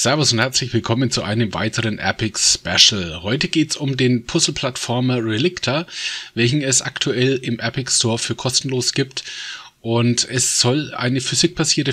Servus und herzlich willkommen zu einem weiteren Epic Special. Heute geht's um den Puzzle-Plattformer Relicta, welchen es aktuell im Epic Store für kostenlos gibt. Und es soll eine physikbasierte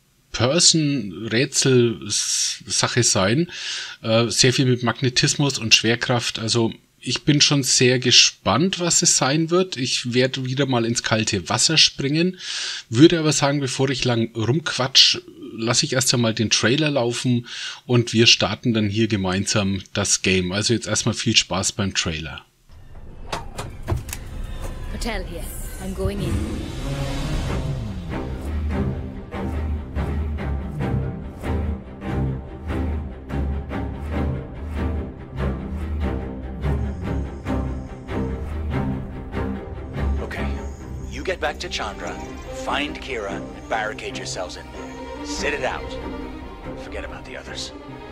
First-Person-Rätsel-Sache sein. Sehr viel mit Magnetismus und Schwerkraft. Also ich bin schon sehr gespannt, was es sein wird. Ich werde wieder mal ins kalte Wasser springen. Würde aber sagen, bevor ich lang rumquatsch, lasse ich erst einmal den Trailer laufen und wir starten dann hier gemeinsam das Game. Also jetzt erstmal viel Spaß beim Trailer. Patel here. I'm going in. Okay, you get back to Chandra, find Kira, and barricade yourselves in there. Sit it out. Forget about the others.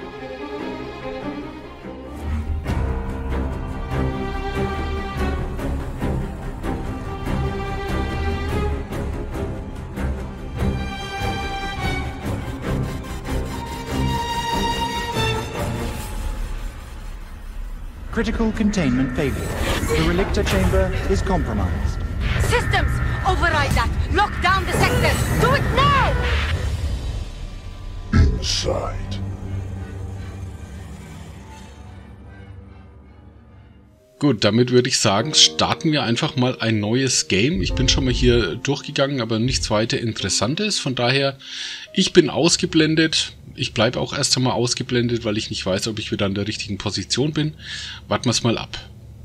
Critical containment failure. The Relicta chamber is compromised. Systems! Override that! Lock down the sector! Do it now! Inside. Gut, damit würde ich sagen, starten wir einfach mal ein neues Game. Ich bin schon mal hier durchgegangen, aber nichts weiter Interessantes. Von daher, ich bin ausgeblendet. Ich bleibe auch erst einmal ausgeblendet, weil ich nicht weiß, ob ich wieder in der richtigen Position bin. Warten wir es mal ab.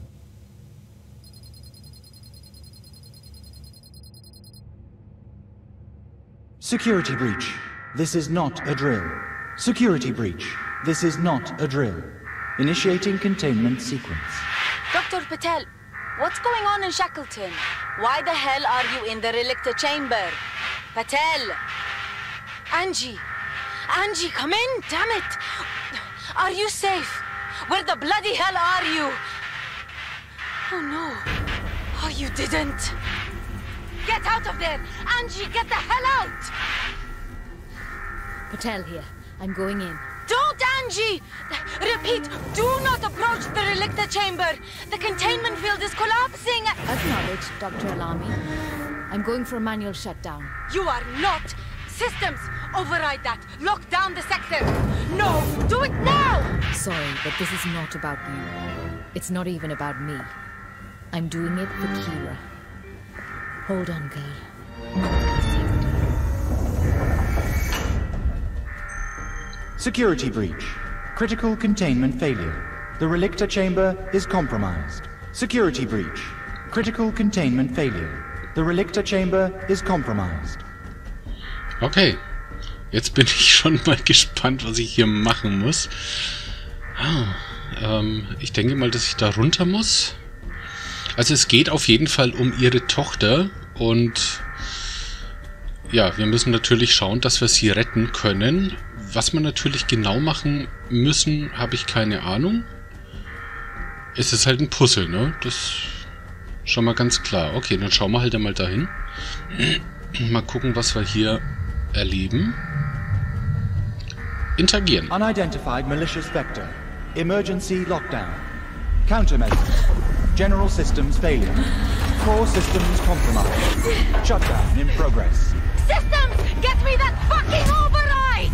Security breach. This is not a drill. Security breach. This is not a drill. Initiating containment sequence. Dr. Patel, what's going on in Shackleton? Why the hell are you in the Relicta chamber? Patel! Angie! Angie, come in! Damn it! Are you safe? Where the bloody hell are you? Oh no. Oh, you didn't. Get out of there! Angie, get the hell out! Patel here. I'm going in. Don't, Angie! Repeat, do not approach the Relicta chamber! The containment field is collapsing! Acknowledged, Dr. Alami. I'm going for a manual shutdown. You are not! Systems, override that! Lock down the sector! No! Do it now! Sorry, but this is not about you. It's not even about me. I'm doing it for Kira. Hold on, girl. Security breach. Critical containment failure. The Relicta chamber is compromised. Security breach. Critical containment failure. The Relicta chamber is compromised. Okay, jetzt bin ich schon mal gespannt, was ich hier machen muss. Ich denke mal, dass ich da runter muss. Also es geht auf jeden Fall um ihre Tochter und ja, wir müssen natürlich schauen, dass wir sie retten können. Was wir natürlich genau machen müssen, habe ich keine Ahnung. Es ist halt ein Puzzle, ne? Das ist schon mal ganz klar. Okay, dann schauen wir halt einmal dahin. Mal gucken, was wir hier erleben. Interagieren. Unidentified malicious vector. Emergency lockdown. Countermeasures. General systems failure. Core systems compromised. Shutdown in progress. Systems, get me that fucking override!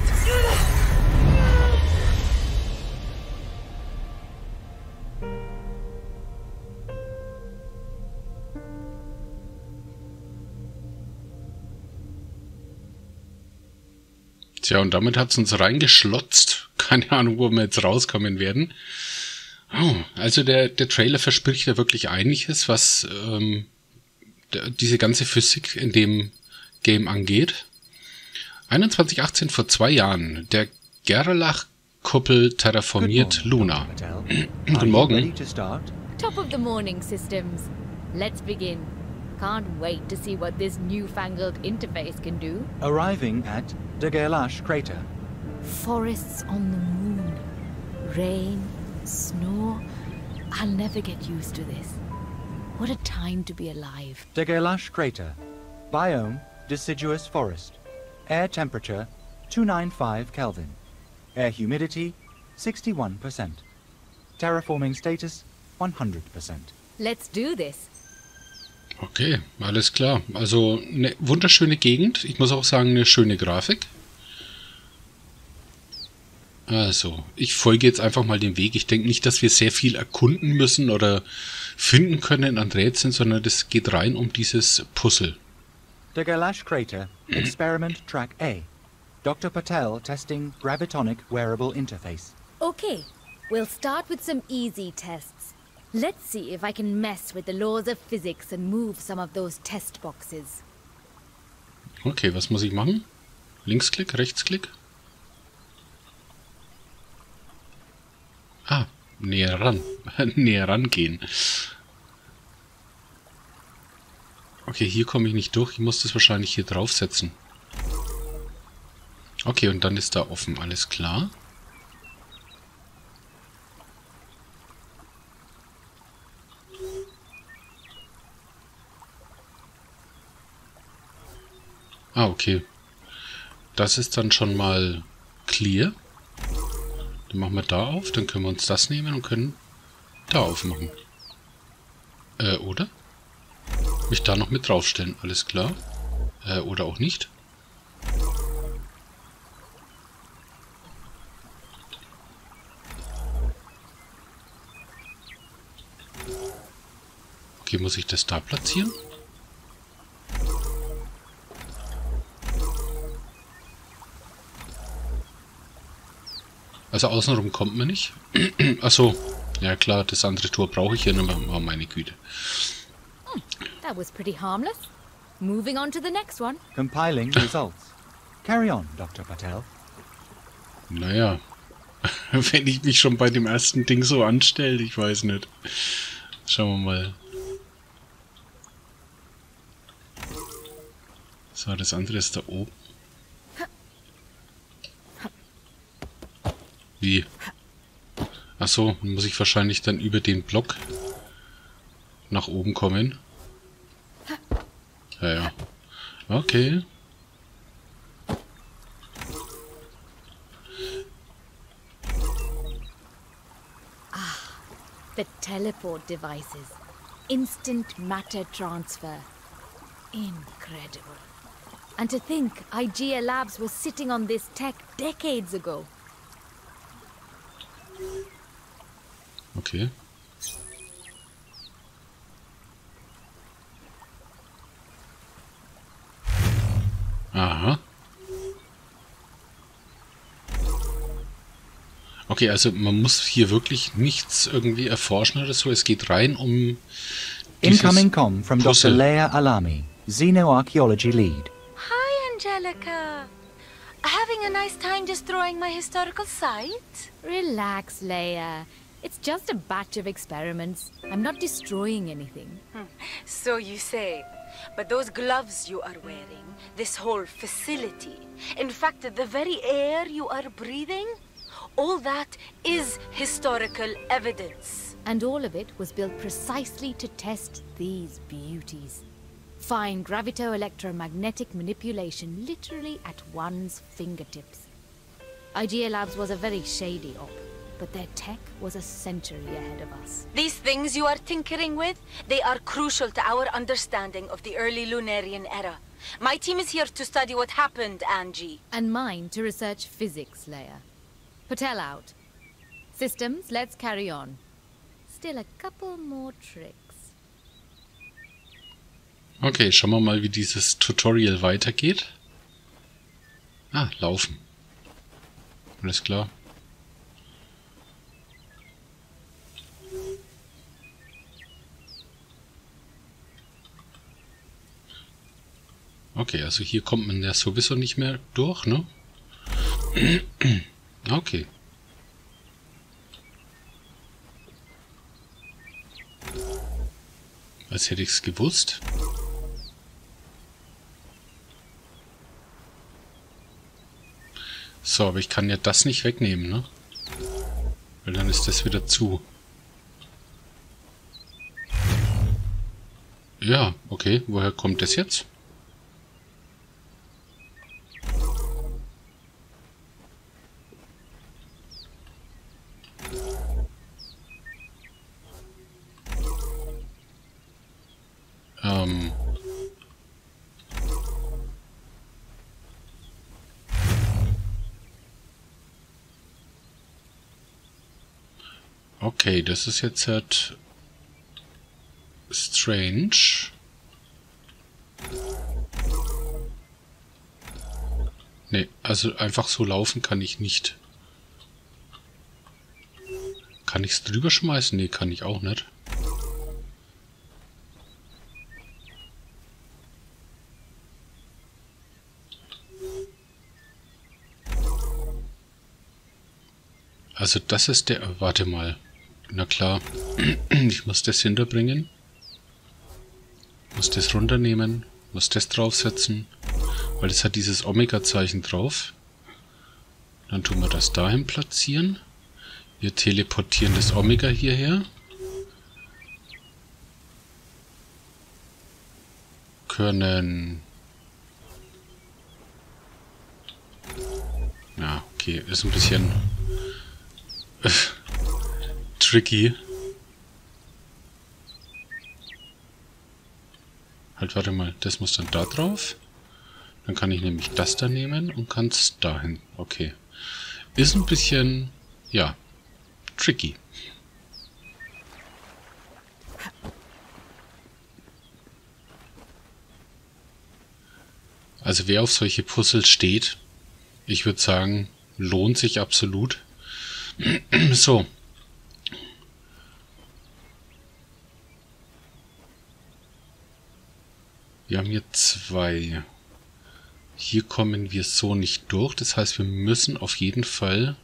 Tja, und damit hat es uns reingeschlotzt. Keine Ahnung, wo wir jetzt rauskommen werden. Oh, also der Trailer verspricht ja wirklich einiges, was diese ganze Physik in dem Game angeht. 2118 vor 2 Jahren. Der Gerlach-Kuppel terraformiert Luna. Guten Morgen. Top of the morning, systems. Let's begin. Can't wait to see what this newfangled interface can do. Arriving at the Gerlache crater. Forests on the moon. Rain, snow. I'll never get used to this. What a time to be alive. The Gerlache crater. Biome, deciduous forest. Air temperature, 295 Kelvin. Air humidity 61%. Terraforming status 100%. Let's do this. Okay, alles klar. Also eine wunderschöne Gegend. Ich muss auch sagen, eine schöne Grafik. Also, ich folge jetzt einfach mal dem Weg. Ich denke nicht, dass wir sehr viel erkunden müssen oder finden können an Rätseln, sondern es geht rein um dieses Puzzle. The Galash Crater, Experiment Track A. Dr. Patel testing Gravitonic Wearable Interface. Okay, we'll start with some easy tests. Let's see if I can mess with the laws of physics and move some of those test boxes. Okay, was muss ich machen? Linksklick, Rechtsklick? Ah, näher ran. Näher rangehen. Okay, hier komme ich nicht durch. Ich muss das wahrscheinlich hier draufsetzen. Okay, und dann ist da offen. Alles klar. Ah, okay. Das ist dann schon mal clear. Dann machen wir da auf, dann können wir uns das nehmen und können da aufmachen. Oder? Mich da noch mit draufstellen, alles klar. Oder auch nicht. Okay, muss ich das da platzieren? Also außenrum kommt man nicht. Achso, ja klar, das andere Tor brauche ich ja nicht mehr. Oh, meine Güte. That was pretty harmless. Moving on to the next one. Compiling results. Carry on, Dr. Patel. Naja, wenn ich mich schon bei dem ersten Ding so anstelle, ich weiß nicht. Schauen wir mal. So, das andere ist da oben. Wie? Achso, muss ich wahrscheinlich dann über den Block nach oben kommen. Ja, ja. Okay. The teleport devices. Instant matter transfer. Incredible. And to think IGA Labs was sitting on this tech decades ago. Okay. Aha. Okay, also man muss hier wirklich nichts irgendwie erforschen oder so. Es geht rein um Incoming com from Puzzle. Dr. Leia Alami, Xenoarchaeology Lead. Hi, Angelica. Having a nice time destroying my historical site? Relax, Leia. It's just a batch of experiments. I'm not destroying anything. So you say. But those gloves you are wearing, this whole facility, in fact, the very air you are breathing, all that is historical evidence. And all of it was built precisely to test these beauties. Fine gravito-electromagnetic manipulation literally at one's fingertips. IGA Labs was a very shady op, but their tech was a century ahead of us. These things you are tinkering with, they are crucial to our understanding of the early Lunarian era. My team is here to study what happened, Angie. And mine to research physics, Leia. Patel out. Systems, let's carry on. Still a couple more tricks. Okay, schauen wir mal, wie dieses Tutorial weitergeht. Ah, laufen. Alles klar. Okay, also hier kommt man ja sowieso nicht mehr durch, ne? Okay. Als hätte ich es gewusst. So, aber ich kann ja das nicht wegnehmen, ne? Weil dann ist das wieder zu. Ja, okay. Woher kommt das jetzt? Okay, das ist jetzt halt strange. Ne, also einfach so laufen kann ich nicht. Kann ich es drüber schmeißen? Ne, kann ich auch nicht. Also das ist der... Warte mal. Na klar. Ich muss das hinterbringen. Muss das runternehmen. Muss das draufsetzen. Weil es hat dieses Omega-Zeichen drauf. Dann tun wir das dahin platzieren. Wir teleportieren das Omega hierher. Können... Ja, okay. Ist ein bisschen... tricky. Halt, warte mal. Das muss dann da drauf. Dann kann ich nämlich das da nehmen und kann es dahin. Okay. Ist ein bisschen... Ja... tricky. Also wer auf solche Puzzles steht, ich würde sagen, lohnt sich absolut. So. Wir haben hier 2. Hier kommen wir so nicht durch. Das heißt, wir müssen auf jeden Fall...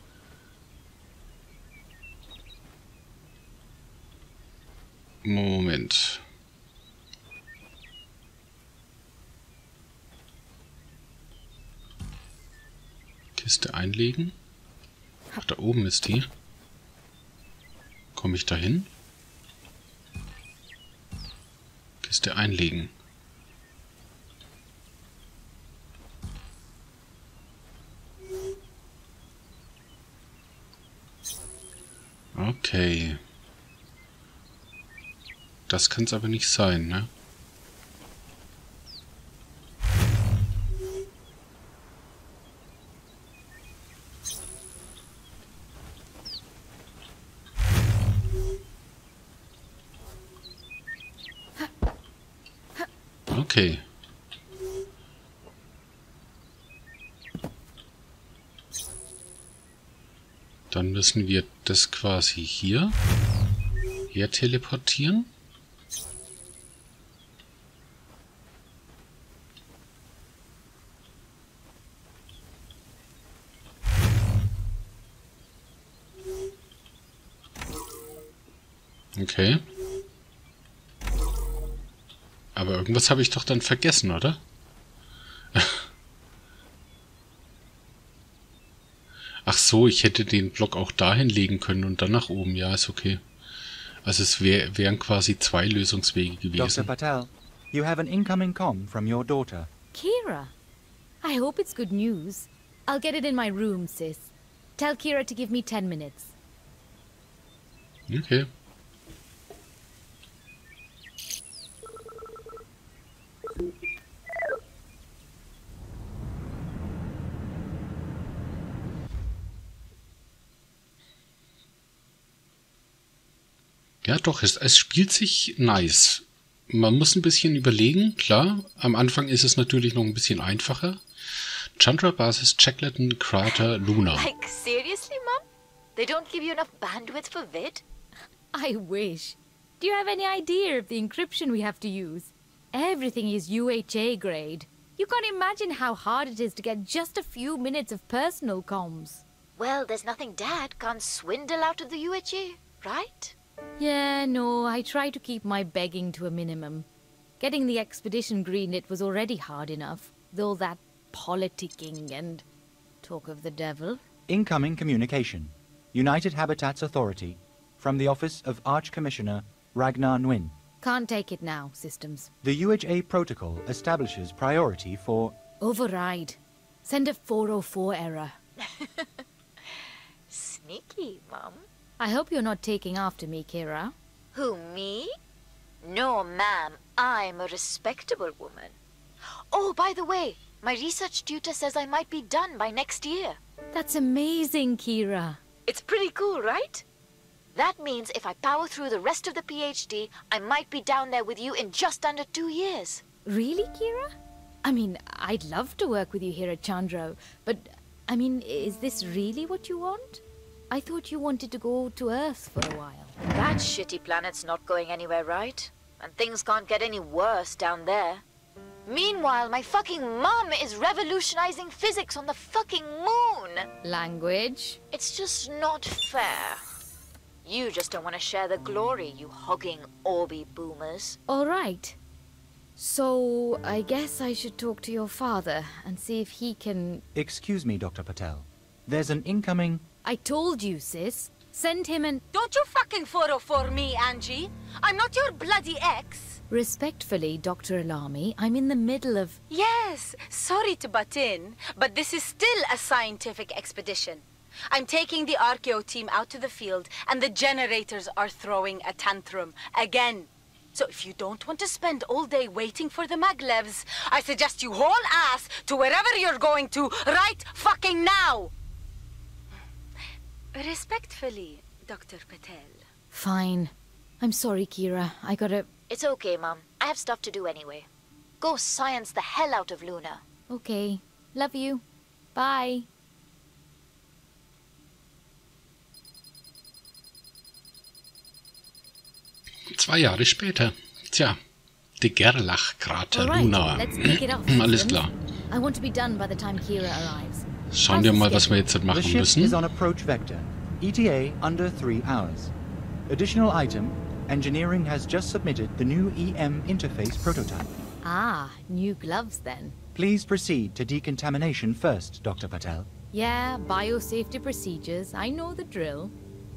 Moment. Kiste einlegen. Ach, da oben ist die. Komme ich da hin? Kiste einlegen. Okay. Das kann es aber nicht sein, ne? Okay. Dann müssen wir das quasi hier her teleportieren. Okay. Aber irgendwas habe ich doch dann vergessen, oder? Ach so, ich hätte den Block auch dahin legen können und dann nach oben. Ja, ist okay. Also es wären quasi 2 Lösungswege gewesen. Dr. Patel, you have an incoming comm from your daughter. Kira? I hope it's good news. I'll get it in my room, sis. Tell Kira to give me 10 minutes. Okay. Ja, doch, es spielt sich nice. Man muss ein bisschen überlegen, klar. Am Anfang ist es natürlich noch ein bisschen einfacher. Chandra Basis, Shackleton, Crater, Luna. Like, seriously, Mum? They don't give you enough bandwidth for vid? I wish. Do you have any idea of the encryption we have to use? Everything is UHA grade. You can't imagine how hard it is to get just a few minutes of personal comms. Well, there's nothing Dad can't swindle out of the UHA, right? Yeah, no, I try to keep my begging to a minimum. Getting the expedition greenlit was already hard enough, with all that politicking and talk of the devil. Incoming communication. United Habitats Authority. From the office of Arch-Commissioner Ragnar Nguyen. Can't take it now, systems. The UHA protocol establishes priority for... Override. Send a 404 error. Sneaky, Mum. I hope you're not taking after me, Kira. Who, me? No, ma'am. I'm a respectable woman. Oh, by the way, my research tutor says I might be done by next year. That's amazing, Kira. It's pretty cool, right? That means if I power through the rest of the PhD, I might be down there with you in just under 2 years. Really, Kira? I mean, I'd love to work with you here at Chandra, but, I mean, is this really what you want? I thought you wanted to go to Earth for a while. That shitty planet's not going anywhere, right? And things can't get any worse down there. Meanwhile, my fucking mum is revolutionizing physics on the fucking moon. Language? It's just not fair. You just don't want to share the glory, you hogging Orby boomers. All right. So, I guess I should talk to your father and see if he can... Excuse me, Dr. Patel. There's an incoming... I told you, sis. Send him and... Don't you fucking 404 me, Angie. I'm not your bloody ex. Respectfully, Dr. Alami, I'm in the middle of... Yes, sorry to butt in, but this is still a scientific expedition. I'm taking the Archeo team out to the field, and the generators are throwing a tantrum again. So if you don't want to spend all day waiting for the maglevs, I suggest you haul ass to wherever you're going to right fucking now. Respectfully, Dr. Patel. Fine. I'm sorry, Kira. I gotta... It's okay, Mum. I have stuff to do anyway. Go science the hell out of Luna. Okay. Love you. Bye. Zwei Jahre später. Tja, der Gerlach-Krater, All right, Luna. let's kick it off. Alles klar. I want to be done by the time Kira arrives. Schauen wir mal, was wir jetzt The machen ship is müssen. on approach vector. ETA under 3 hours. Additional item, engineering has just submitted the new EM interface prototype. Ah, new gloves then. Please proceed to decontamination first, Dr. Patel. Yeah, biosafety procedures. I know the drill.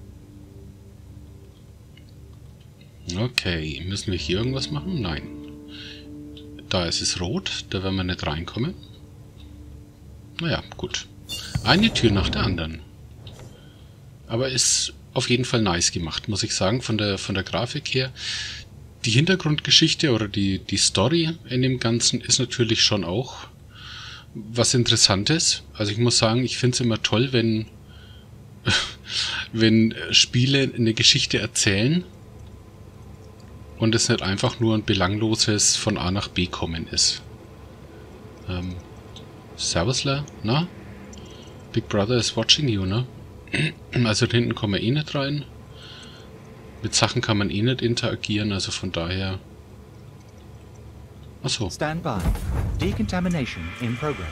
Okay, müssen wir hier irgendwas machen? Nein. Da ist es rot, da werden wir nicht reinkommen. Naja, gut. Eine Tür nach der anderen. Aber ist auf jeden Fall nice gemacht, muss ich sagen, von der Grafik her. Die Hintergrundgeschichte oder die Story in dem Ganzen ist natürlich schon auch was Interessantes. Also ich muss sagen, ich finde es immer toll, wenn Spiele eine Geschichte erzählen und es nicht einfach nur ein belangloses von A nach B kommen ist. Servusler, na? Big Brother is watching you, ne? Also da hinten kommen wir eh nicht rein. Mit Sachen kann man eh nicht interagieren, also von daher... Achso. Stand by. Decontamination in progress.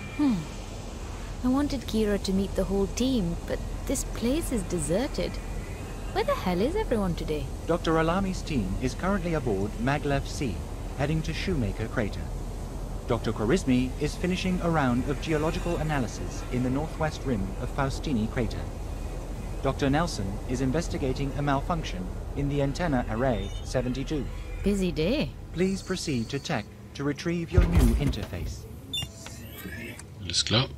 I wanted Kira to meet the whole team, but this place is deserted. Where the hell is everyone today? Dr. Alami's team is currently aboard Maglev C, heading to Shoemaker Crater. Dr. Quarismi is finishing a round of geological analysis in the northwest rim of Faustini Crater. Dr. Nelson is investigating a malfunction in the antenna array 72. Busy day. Please proceed to Tech to retrieve your new interface. Alles klar.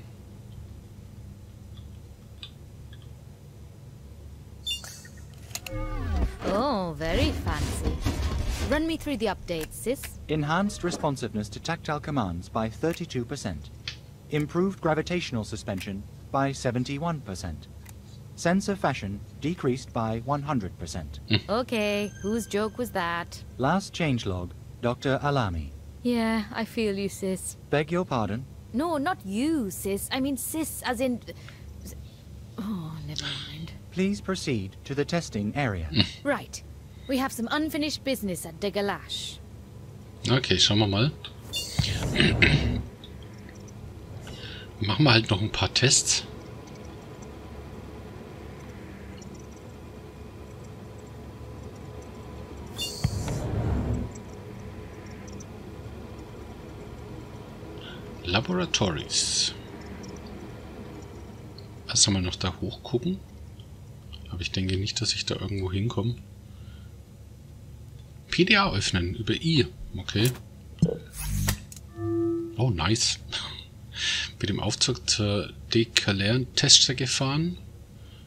Oh, very fancy. Run me through the updates, sis. Enhanced responsiveness to tactile commands by 32%. Improved gravitational suspension by 71%. Sensor fashion decreased by 100%. Okay, whose joke was that? Last changelog, Dr. Alami. Yeah, I feel you, sis. Beg your pardon? No, not you, sis. I mean sis as in... Oh, never mind. Please proceed to the testing area. Right. We have some unfinished business at De Galash. Okay, schauen wir mal. Machen wir halt noch ein paar Tests. Laboratories. Erst einmal noch da hoch gucken. Aber ich denke nicht, dass ich da irgendwo hinkomme. PDA öffnen über I. Okay. Oh, nice. Mit dem Aufzug zur dekaleeren Teststrecke fahren.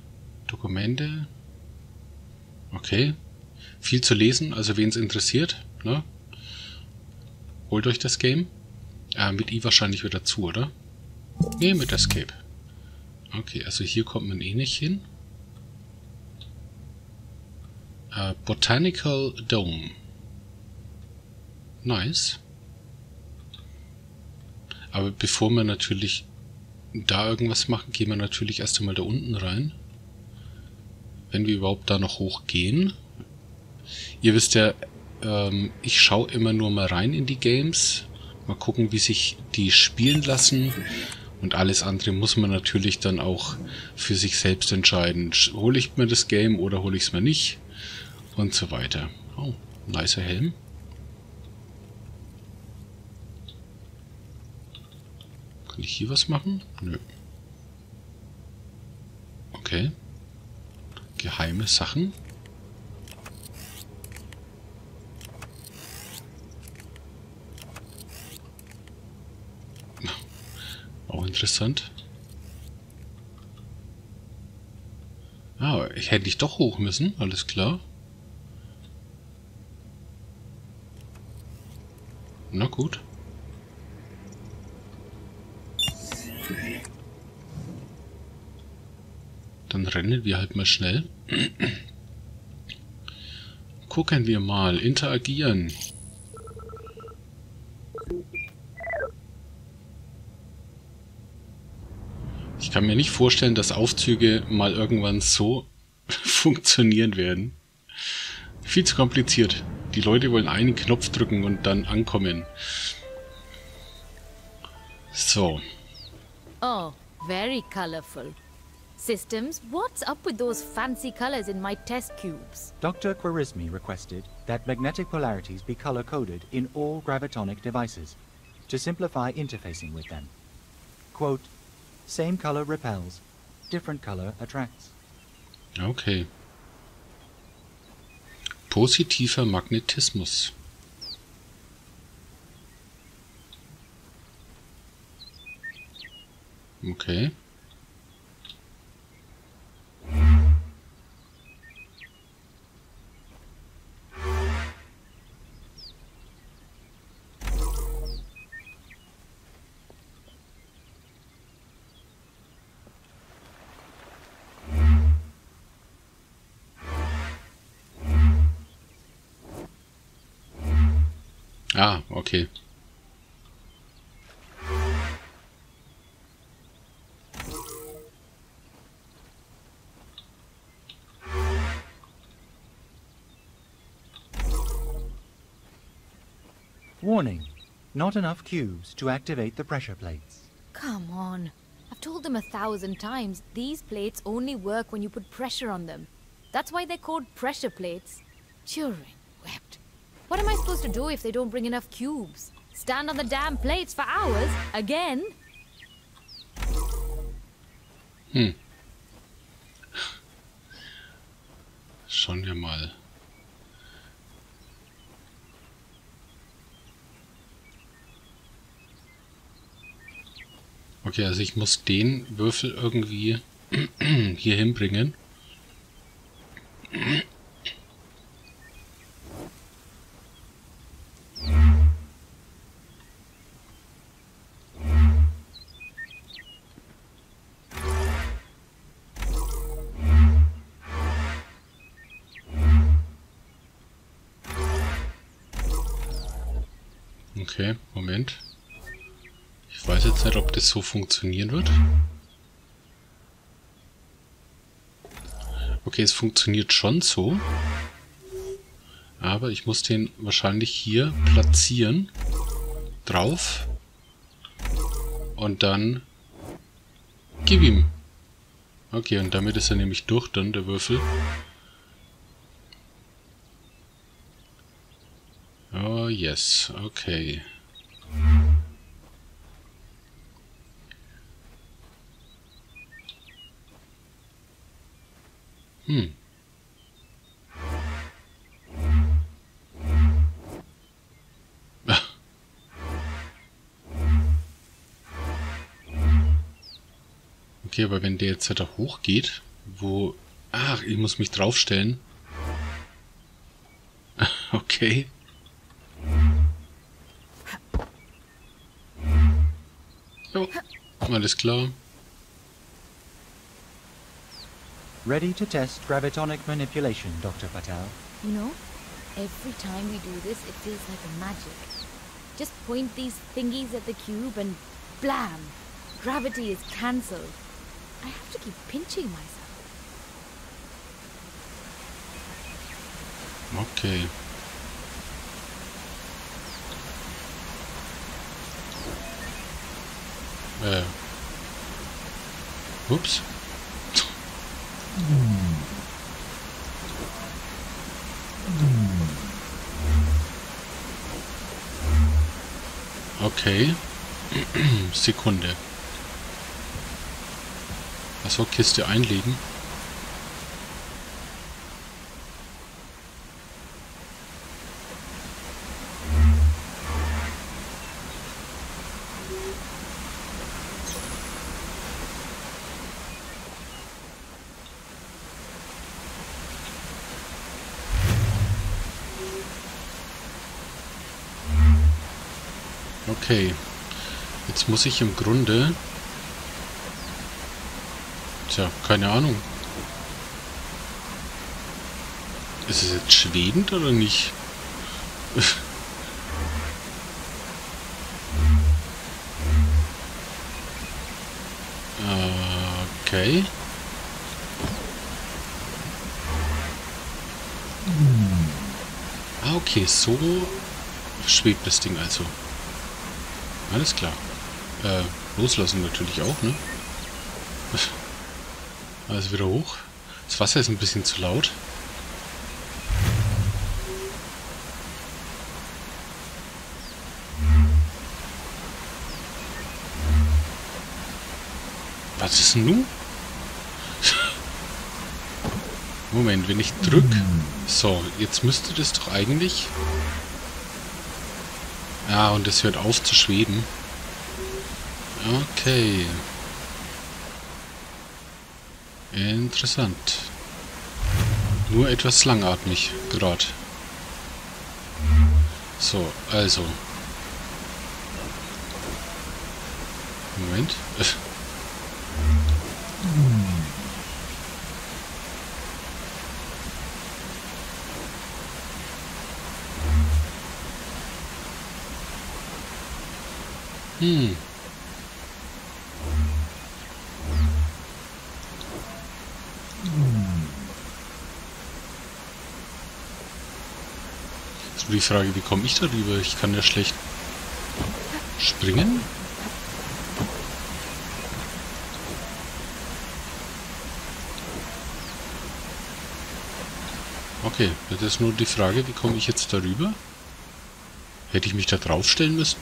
Dokumente. Okay. Viel zu lesen, also wen es interessiert. Ne? Holt euch das Game. Mit I wahrscheinlich wieder zu, oder? Nee, mit Escape. Okay, also hier kommt man eh nicht hin. Botanical Dome. Nice. Aber bevor wir natürlich da irgendwas machen, gehen wir natürlich erst einmal da unten rein. Wenn wir überhaupt da noch hochgehen. Ihr wisst ja, ich schaue immer nur mal rein in die Games. Mal gucken, wie sich die spielen lassen. Und alles andere muss man natürlich dann auch für sich selbst entscheiden. Hole ich mir das Game oder hole ich es mir nicht? Und so weiter. Oh, nicer Helm. Kann ich hier was machen? Nö. Okay. Geheime Sachen. Auch interessant. Ah, ich hätte doch hoch müssen. Alles klar. Na gut. Dann rennen wir halt mal schnell. Gucken wir mal. Interagieren. Ich kann mir nicht vorstellen, dass Aufzüge mal irgendwann so funktionieren werden. Viel zu kompliziert. Die Leute wollen einen Knopf drücken und dann ankommen. So. Oh, very colorful. Systems, what's up with those fancy colors in my test cubes? Dr. Quarismi requested that magnetic polarities be color-coded in all gravitonic devices to simplify interfacing with them. Quote, same color repels, different color attracts. Okay. Positiver Magnetismus. Okay. Ah, okay. Warning, not enough cubes to activate the pressure plates. Come on. I've told them 1,000 times, these plates only work when you put pressure on them. That's why they're called pressure plates. Turing wept. What am I supposed to do if they don't bring enough cubes? Stand on the damn plates for hours? Again? Schauen wir mal. Okay, also ich muss den Würfel irgendwie hier hinbringen. Okay, Moment. Ich weiß jetzt nicht, ob das so funktionieren wird. Okay, es funktioniert schon so. Aber ich muss den wahrscheinlich hier platzieren. Drauf. Und dann gib ihm. Okay, und damit ist er nämlich durch dann, der Würfel. Oh, yes. Okay. Okay, aber wenn der jetzt da hochgeht, wo... Ach, ich muss mich draufstellen. Okay. Jo, alles klar. Ready to test gravitonic manipulation, Dr. Patel. You know, every time we do this, it feels like a magic. Just point these thingies at the cube and blam! Gravity is cancelled. I have to keep pinching myself. Okay. Ups. Okay. Sekunde. Achso, Kiste einlegen. Okay, jetzt muss ich im Grunde... Tja, keine Ahnung. Ist es jetzt schwebend oder nicht? Okay. Ah, okay, so schwebt das Ding also. Alles klar. Loslassen natürlich auch, ne? Also wieder hoch. Das Wasser ist ein bisschen zu laut. Was ist denn nun? Moment, wenn ich drücke... So, jetzt müsste das doch eigentlich... Ja, und es hört auf zu schweben. Okay. Interessant. Nur etwas langatmig gerade. So, also. Moment. Ist nur die Frage, wie komme ich darüber? Ich kann ja schlecht springen. Okay, das ist nur die Frage, wie komme ich jetzt darüber? Hätte ich mich da draufstellen müssen?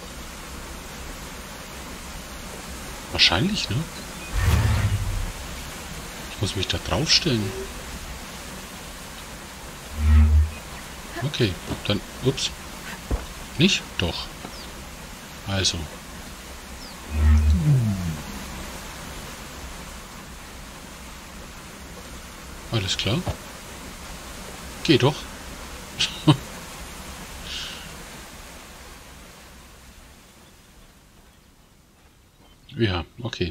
Wahrscheinlich, ne? Ich muss mich da draufstellen. Okay, dann... Ups. Nicht? Doch. Also. Alles klar. Geht doch. Ja, okay.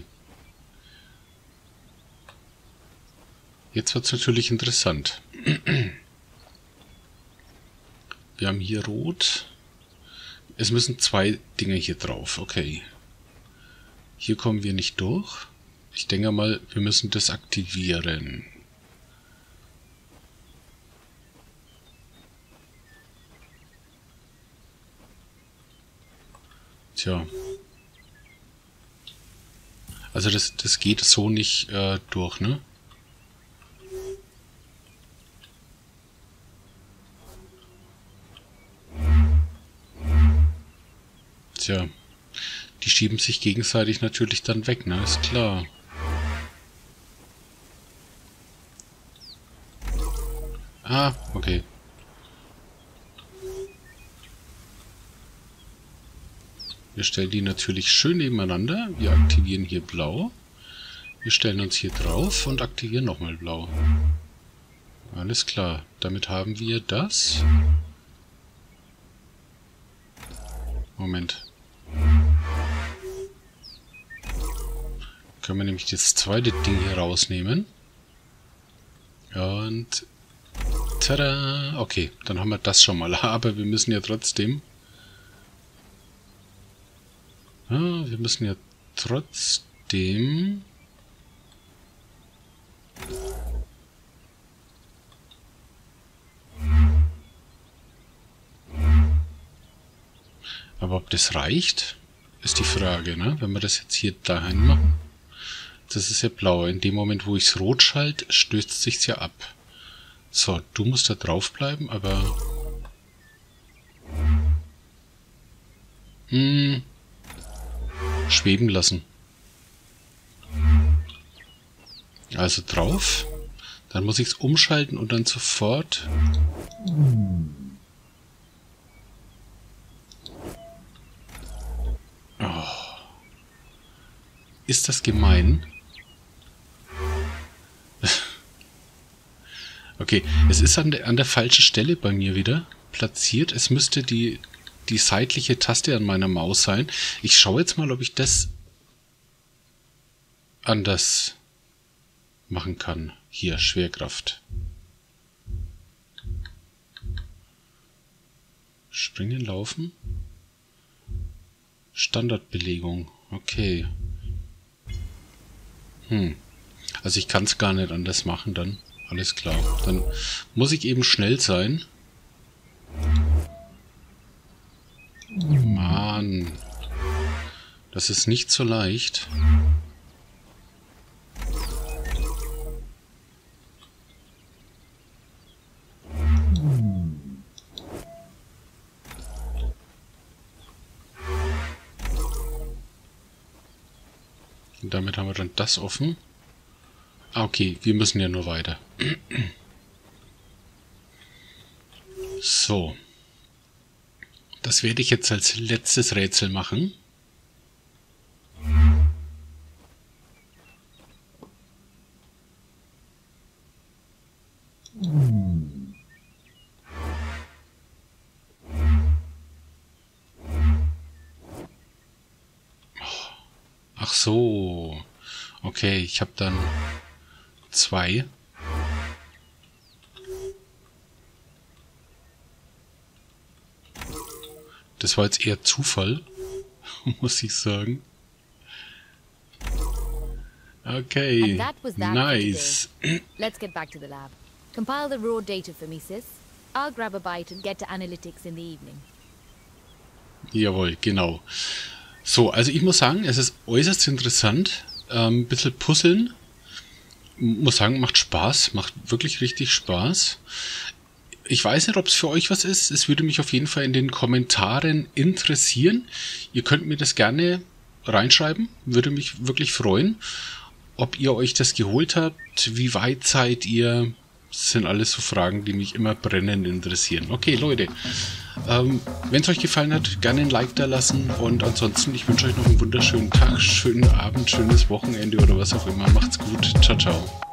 Jetzt wird es natürlich interessant. Wir haben hier rot. Es müssen zwei Dinge hier drauf. Okay. Hier kommen wir nicht durch. Ich denke mal, wir müssen das aktivieren. Tja. Also das geht so nicht durch, ne? Tja. Die schieben sich gegenseitig natürlich dann weg, ne? Ist klar. Ah, okay. Wir stellen die natürlich schön nebeneinander. Wir aktivieren hier blau. Wir stellen uns hier drauf und aktivieren nochmal blau. Alles klar. Damit haben wir das. Moment. Können wir nämlich das zweite Ding hier rausnehmen. Und... Tada! Okay, dann haben wir das schon mal. Aber wir müssen ja trotzdem... wir müssen ja trotzdem... Aber ob das reicht, ist die Frage, ne? Wenn wir das jetzt hier dahin machen. Das ist ja blau. In dem Moment, wo ich es rot schalte, stößt es sich ja ab. So, du musst da drauf bleiben, aber... schweben lassen. Also drauf. Dann muss ich es umschalten und dann sofort... Oh. Ist das gemein? Okay, es ist an der falschen Stelle bei mir wieder platziert. Es müsste die seitliche Taste an meiner Maus sein. Ich schaue jetzt mal, ob ich das anders machen kann. Hier, Schwerkraft. Springen, laufen. Standardbelegung. Okay. Also ich kann es gar nicht anders machen dann. Alles klar. Dann muss ich eben schnell sein. Mann. Das ist nicht so leicht. Und damit haben wir dann das offen. Ah, okay, wir müssen ja nur weiter. So. Das werde ich jetzt als letztes Rätsel machen. Ach so. Okay, ich habe dann 2. Das war jetzt eher Zufall, muss ich sagen. Okay, nice. Let's get back to the lab. Compile the raw data for me, sis. I'll grab a bite and get to analytics in the evening. Jawohl, genau. So, also ich muss sagen, es ist äußerst interessant. Ein bisschen puzzeln. Muss sagen, macht Spaß. Macht wirklich richtig Spaß. Ich weiß nicht, ob es für euch was ist. Es würde mich auf jeden Fall in den Kommentaren interessieren. Ihr könnt mir das gerne reinschreiben. Würde mich wirklich freuen. Ob ihr euch das geholt habt. Wie weit seid ihr? Das sind alles so Fragen, die mich immer brennend interessieren. Okay, Leute. Wenn es euch gefallen hat, gerne ein Like da lassen. Und ansonsten, ich wünsche euch noch einen wunderschönen Tag, schönen Abend, schönes Wochenende oder was auch immer. Macht's gut. Ciao, ciao.